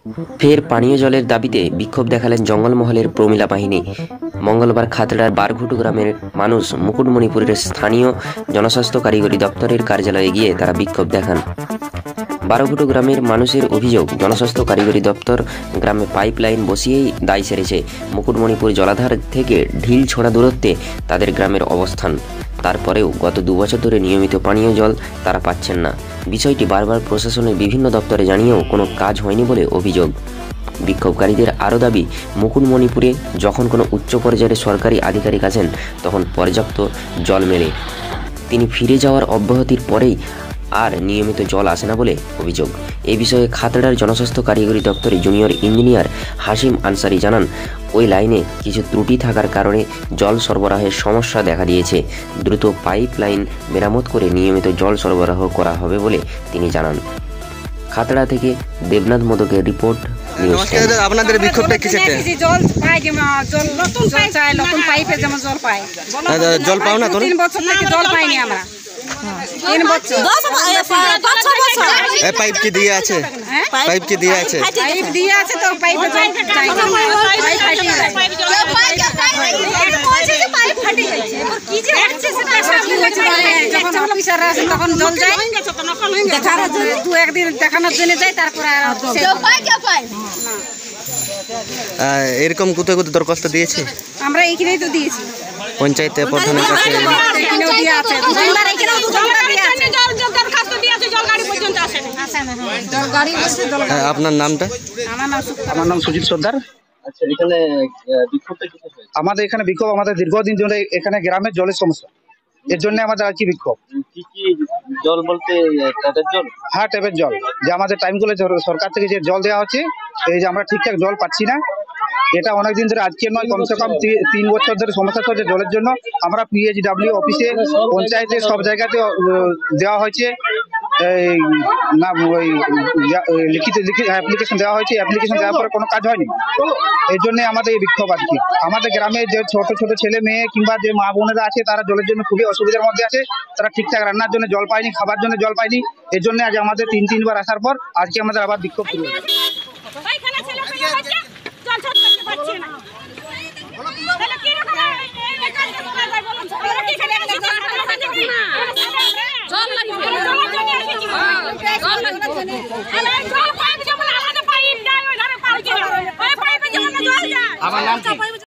ফের পানীয় জলের দাবিতে বিক্ষোভ দেখালেন জঙ্গলমহলের প্রমিলা বাহিনী। মঙ্গলবার খাতড়ার বারঘুটু গ্রামের মানুষ মুকুটমণিপুরের স্থানীয় জনস্বাস্থ্য কারিগরি দপ্তরের কার্যালয়ে গিয়ে তারা বিক্ষোভ দেখান। বারঘুটু গ্রামের মানুষের অভিযোগ, জনস্বাস্থ্য কারিগরি দপ্তর গ্রামে পাইপ লাইন বসিয়েই দায় সেরেছে। মুকুটমণিপুর জলাধার থেকে ঢিল ছোঁড়া দূরত্বে তাদের গ্রামের অবস্থান। তারপরেও গত 2 বছর ধরে নিয়মিত পানীয় জল তারা পাচ্ছেন না। বিষয়টি বারবার প্রশাসনের বিভিন্ন দপ্তরে জানিয়েও কোনো কাজ হয়নি বলে অভিযোগ। বিক্ষোভকারীদের আরও দাবি, মুকুটমণিপুরে যখন কোনো উচ্চ পর্যায়ের সরকারি আধিকারিক আছেন তখন পর্যাপ্ত জল মেলে। তিনি ফিরে যাওয়ার অব্যাহতির পরেই আর নিয়মিত জল আসে না বলে অভিযোগ। এই বিষয়ে খাতড়ার জনস্বাস্থ্য কারিগরি দপ্তরে জুনিয়র ইঞ্জিনিয়ার হাশিম আনসারি জানান, ওই লাইনে কিছু ত্রুটি থাকার কারণে জল সরবরাহের সমস্যা দেখা দিয়েছে। দ্রুত পাইপ লাইন মেরামত করে নিয়মিত জল সরবরাহ করা হবে বলে তিনি জানান। খাতড়া থেকে দেবনাথ মোদকের রিপোর্ট। আপনাদের বিক্ষোভটা কিসের? জল পাই, জল চাই, নতুন পাইপে যেমন জল পাই। জল পাও না? 3 বছর থেকে জল পাইনি আমরা। 3 বছর। পাইপ কি দিয়ে আছে? পাইপ কি দিয়ে আছে? পাইপ দিয়ে আছে তো পাইপে জল চাই। পাইপ ফাটিয়ে যায়। পাইপ ফাটিয়ে যাচ্ছে। কি যে হচ্ছে সেটা যখন অফিসার আসে তখন জল যায়। দেখানোর জন্য 2-1 দিন দেখানোর জন্য যায়, তারপরে এরকম কোথায় কোথায় দরখাস্ত দিয়েছে? আমরা এইখানেই তো দিয়েছি, পঞ্চায়েতে প্রধানের কাছে। এখানেও দিয়ে আছে, আপনার নামটা? আমার নাম সুজিত সর্দার। আচ্ছা, এখানে বিক্ষোভটা কিসের? আমাদের এখানে বিক্ষোভ, আমাদের দীর্ঘদিন ধরে এখানে গ্রামের জলের সমস্যা, এর জন্য আমাদের আর কি বিক্ষোভ। কি কি জল বলতে? ট্যাপের জল? হ্যাঁ, ট্যাপের জল। যে আমাদের টাইমগুলো সরকার থেকে যে জল দেওয়া হচ্ছে, এই যে আমরা ঠিকঠাক জল পাচ্ছি না, এটা অনেকদিন ধরে, আজকে নয়, কমসে কম 3 বছর ধরে সমস্যা চলছে জলের জন্য। আমরা PHW অফিসে, পঞ্চায়েতে, সব জায়গাতে দেওয়া হয়েছে, লিখিত অ্যাপ্লিকেশন দেওয়া হয়েছে। অ্যাপ্লিকেশন দেওয়ার পরে কোনো কাজ হয়নি। এই জন্য আমাদের এই বিক্ষোভ আর কি। আমাদের গ্রামে যে ছোট ছোট ছেলে মেয়ে কিংবা যে মা বোনেরা আছে, তারা জলের জন্য খুবই অসুবিধার মধ্যে আছে। তারা ঠিকঠাক রান্নার জন্য জল পায়নি, খাবার জন্য জল পায়নি। এর জন্য আজ আমাদের 3 বার আসার পর আজকে আমাদের আবার বিক্ষোভ শুরু হয়েছে। আমার নাম